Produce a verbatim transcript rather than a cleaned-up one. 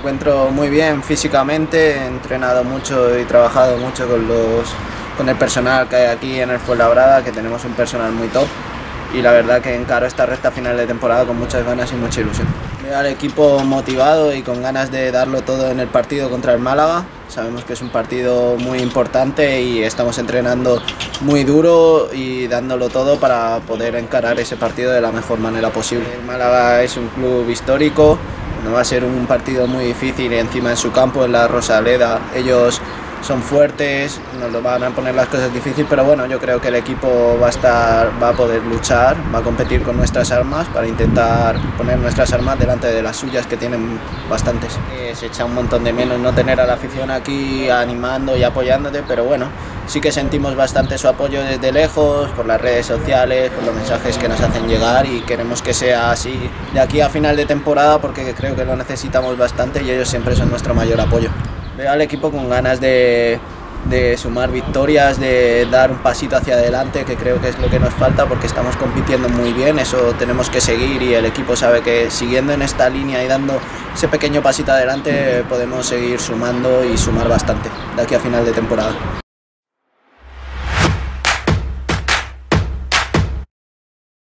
encuentro muy bien físicamente, he entrenado mucho y trabajado mucho con, los, con el personal que hay aquí en el Fuenlabrada, que tenemos un personal muy top, y la verdad que encaro esta recta final de temporada con muchas ganas y mucha ilusión. Veo al equipo motivado y con ganas de darlo todo en el partido contra el Málaga. Sabemos que es un partido muy importante y estamos entrenando muy duro y dándolo todo para poder encarar ese partido de la mejor manera posible. El Málaga es un club histórico, no va a ser un partido muy difícil encima en su campo, en la Rosaleda. Ellos son fuertes, nos lo van a poner las cosas difíciles, pero bueno, yo creo que el equipo va a estar, va a poder luchar, va a competir con nuestras armas para intentar poner nuestras armas delante de las suyas, que tienen bastantes. Eh, se echa un montón de menos no tener a la afición aquí animando y apoyándote, pero bueno, sí que sentimos bastante su apoyo desde lejos, por las redes sociales, por los mensajes que nos hacen llegar, y queremos que sea así de aquí a final de temporada, porque creo que lo necesitamos bastante y ellos siempre son nuestro mayor apoyo. Veo al equipo con ganas de, de sumar victorias, de dar un pasito hacia adelante, que creo que es lo que nos falta, porque estamos compitiendo muy bien, eso tenemos que seguir, y el equipo sabe que siguiendo en esta línea y dando ese pequeño pasito adelante podemos seguir sumando y sumar bastante de aquí a final de temporada.